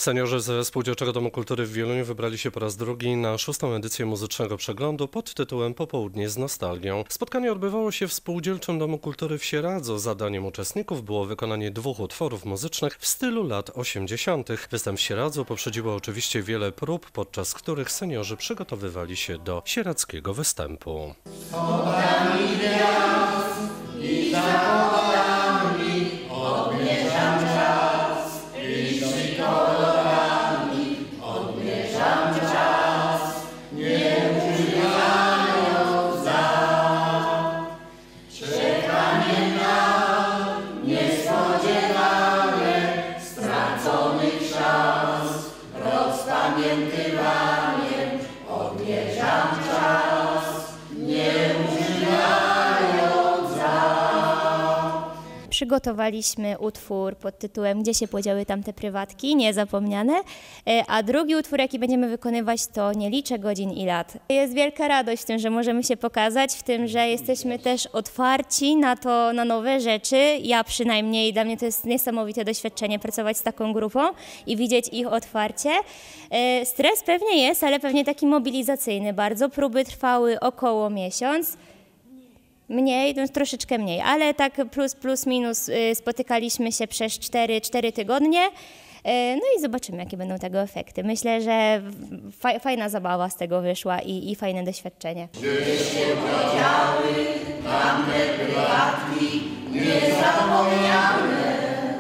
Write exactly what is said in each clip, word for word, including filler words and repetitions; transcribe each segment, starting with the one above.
Seniorzy ze Spółdzielczego Domu Kultury w Wieluniu wybrali się po raz drugi na szóstą edycję muzycznego przeglądu pod tytułem Popołudnie z nostalgią. Spotkanie odbywało się w Spółdzielczym Domu Kultury w Sieradzu. Zadaniem uczestników było wykonanie dwóch utworów muzycznych w stylu lat osiemdziesiątych. Występ w Sieradzu poprzedziło oczywiście wiele prób, podczas których seniorzy przygotowywali się do sieradzkiego występu. Pamiętywaniem odmierzam czas, nie używając za. Przygotowaliśmy utwór pod tytułem Gdzie się podziały tamte prywatki, niezapomniane, a drugi utwór, jaki będziemy wykonywać, to Nie liczę godzin i lat. Jest wielka radość w tym, że możemy się pokazać, w tym, że jesteśmy też otwarci na to, na nowe rzeczy. Ja przynajmniej, dla mnie to jest niesamowite doświadczenie pracować z taką grupą i widzieć ich otwarcie. Stres pewnie jest, ale pewnie taki mobilizacyjny bardzo. Próby trwały około miesiąc. Mniej, no troszeczkę mniej, ale tak plus, plus minus spotykaliśmy się przez cztery tygodnie. No i zobaczymy, jakie będą tego efekty. Myślę, że fajna zabawa z tego wyszła i, i fajne doświadczenie. Gdzie się podziały tamte prywatki niezapomniane.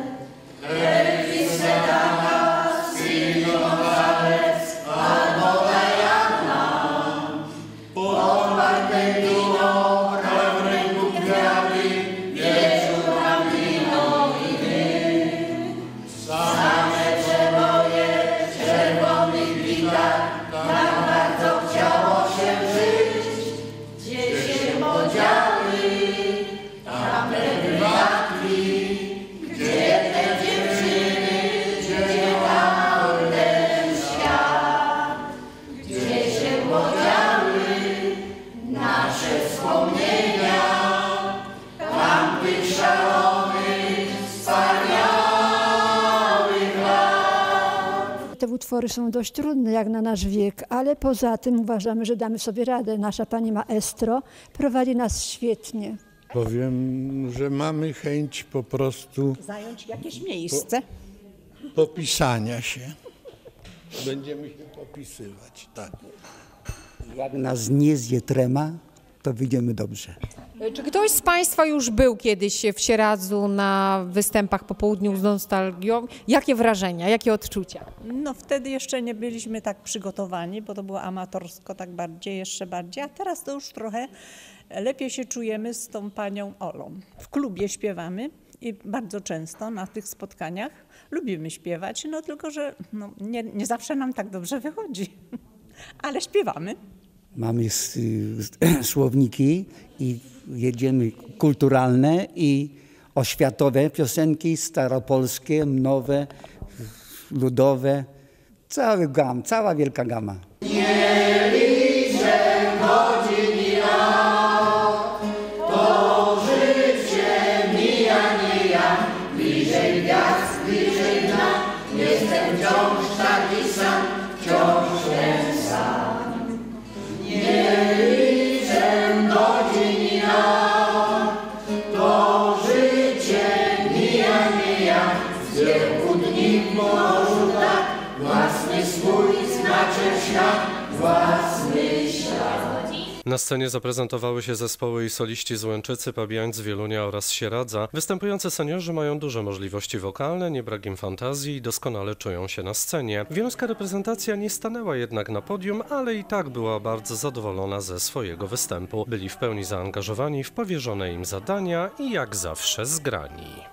Elvis Setaka, Sylwio Gonzalez albo Diana. Podparte wino, w ręku kwiaty, wieczór na wino i dym. Same przeboje czerwonych gitar, tak bardzo chciało się żyć. Gdzie się podziały tamte prywatki, gdzie te dziewczyny, gdzie tam ten świat. Gdzie się podziały nasze wspomnienia tamtych szalonych, wspaniałych lat. Te utwory są dość trudne jak na nasz wiek, ale poza tym uważamy, że damy sobie radę. Nasza pani maestro prowadzi nas świetnie. Powiem, że mamy chęć po prostu zająć jakieś miejsce. Po, popisania się. Będziemy się popisywać, tak. Jak nas nie zje trema, to wyjdziemy dobrze. Czy ktoś z Państwa już był kiedyś w Sieradzu na występach po południu z nostalgią? Jakie wrażenia, jakie odczucia? No wtedy jeszcze nie byliśmy tak przygotowani, bo to było amatorsko tak bardziej, jeszcze bardziej, a teraz to już trochę lepiej się czujemy z tą panią Olą. W klubie śpiewamy i bardzo często na tych spotkaniach lubimy śpiewać, no tylko, że no, nie, nie zawsze nam tak dobrze wychodzi, ale śpiewamy. Mamy s, s, słowniki i jedziemy kulturalne i oświatowe piosenki, staropolskie, nowe, ludowe, cały gam, cała wielka gama. Nie liczę godzin i lat, to życie mija, nie ja, bliżej gwiazd, bliżej dna, jestem wciąż taki sam, wciąż ten sam. Nie liczę godzin i lat, to życie mija, nie ja, z wielku dni w morzu tak, własny swój znaczy świat, własny świat. Na scenie zaprezentowały się zespoły i soliści z Łęczycy, Pabiańc, Wielunia oraz Sieradza. Występujący seniorzy mają duże możliwości wokalne, nie brak im fantazji i doskonale czują się na scenie. Wieluńska reprezentacja nie stanęła jednak na podium, ale i tak była bardzo zadowolona ze swojego występu. Byli w pełni zaangażowani w powierzone im zadania i jak zawsze zgrani.